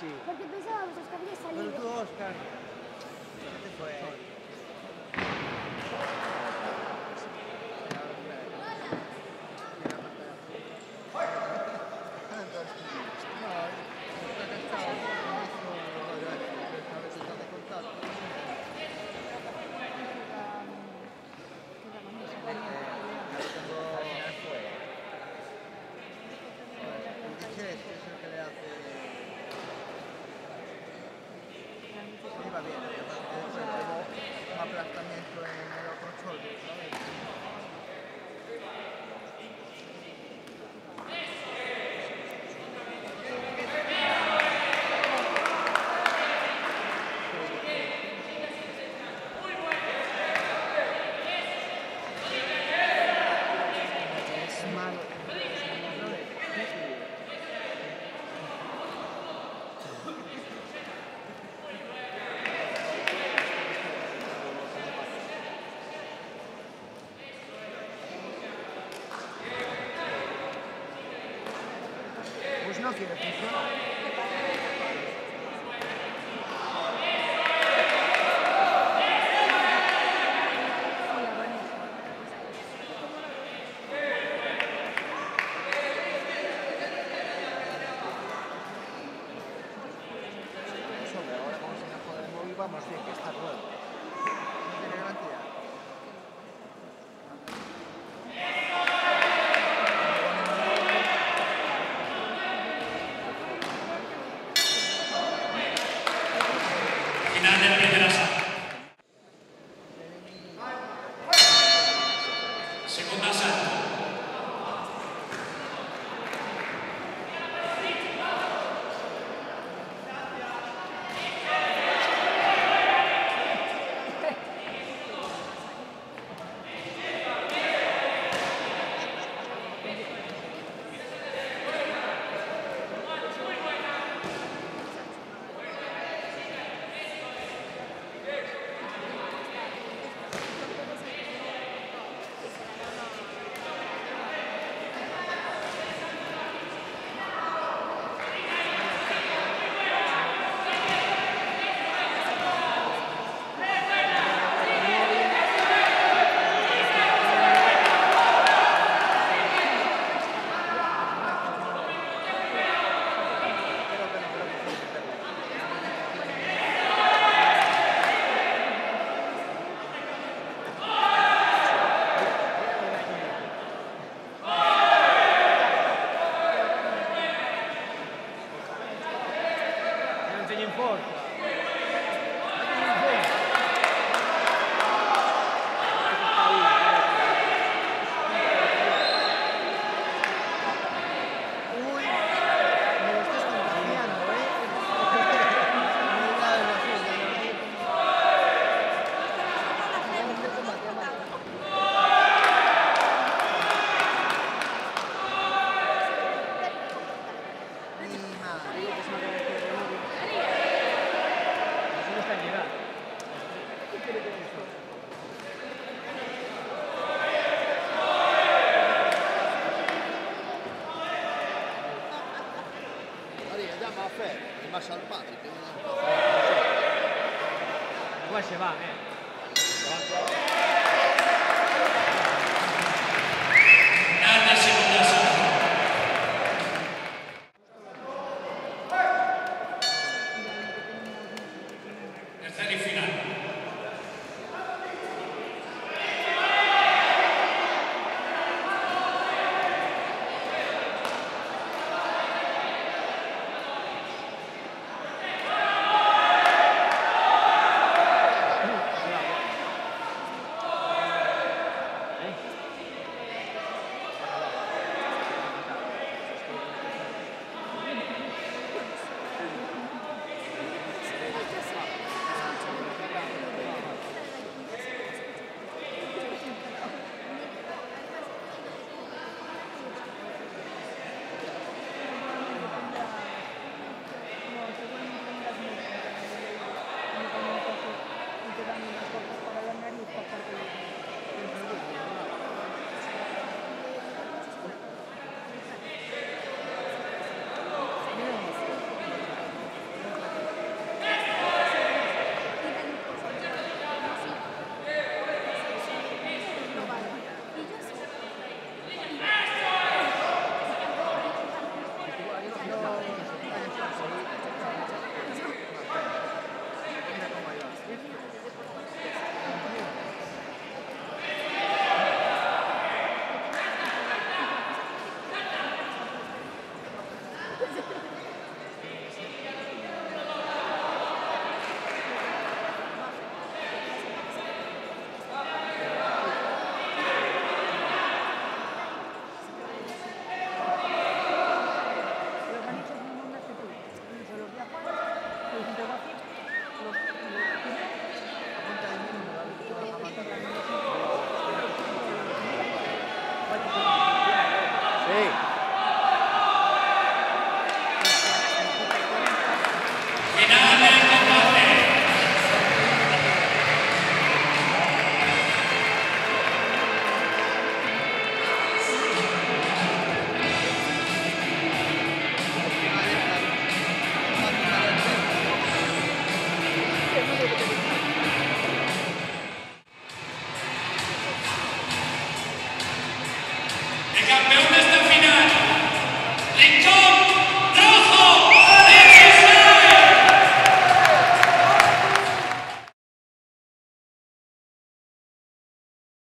Sí. Porque pensábamos, Oscar, que Pero salir. tú, Oscar, ¿qué te fue? Va bien, después llevo un aplastamiento en el otro shoulder, ¿sabes? Es malo. Pues no quiere funcionar. Ahora como se me jode el móvil, vamos bien, que está nuevo. No tiene garantía. Final del primer asalto. Segundo asalto. Non ce ne importa. Uy, me lo estás contagiando, ¿eh? Mira de los ojos, Mi madre. Así no está en edad. Maria, llama a Fer, y más al padre, que no Igual se va,